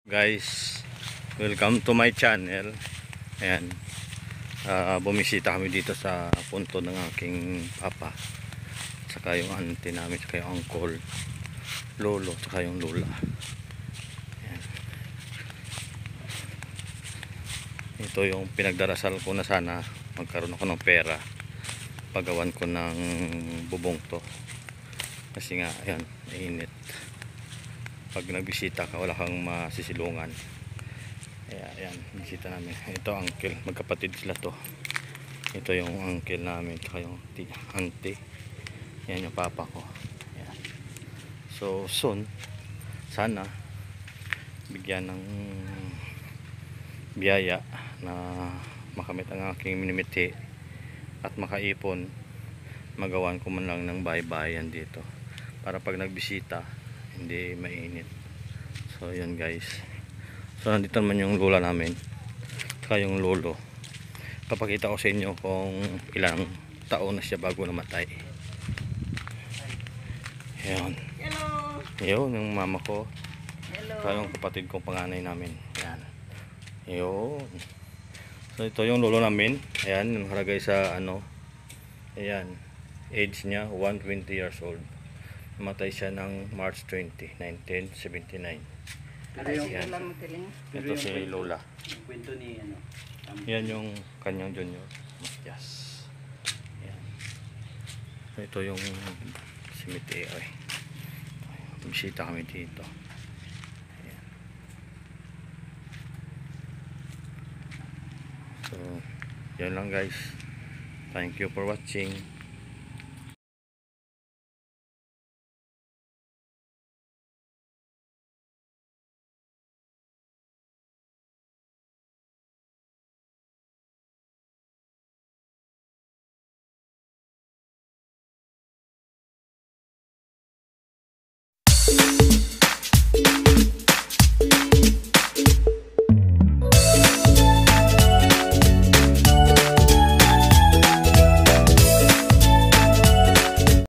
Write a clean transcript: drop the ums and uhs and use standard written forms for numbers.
Guys, welcome to my channel. Ayan, bumisita kami dito sa punto ng aking papa, saka yung auntie namin, saka yung uncle, lolo, saka yung lola. Ayan. Ito yung pinagdarasal ko na sana magkaroon ako ng pera paggawan ko ng bubong to, kasi nga ayan, mainit. Pag nagbisita ka wala kang masisilungan. Kaya ayan, bisita namin. Ito uncle, magkapatid sila to. Ito yung uncle namin, tsaka yung auntie. Yan yung papa ko. Ayan. So soon, sana bigyan ng biyaya na makamit ang aking minimithi at makaipon, magawan ko man lang ng bahay-bahayan dito para pag nagbisita hindi mainit. So yun guys, so nandito naman yung lola namin saka yung lolo. Papakita ko sa inyo kung ilang taon na siya bago namatay. Yun. Hello. Yun yung mama ko. Hello. Saka yung kapatid kong panganay namin. Yan. Yun. So ito yung lolo namin. Ayan, nakalagay sa ano. Ayan. Age niya 120 years old. Namatay siya ng March 20, 1979. Yan. Ito si Lola. Kwento ni ano. Yan yung kanyang junior, Matias. Yan. Ito yung cemetery. Bisita kami dito. Ayan. So, yan lang guys. Thank you for watching.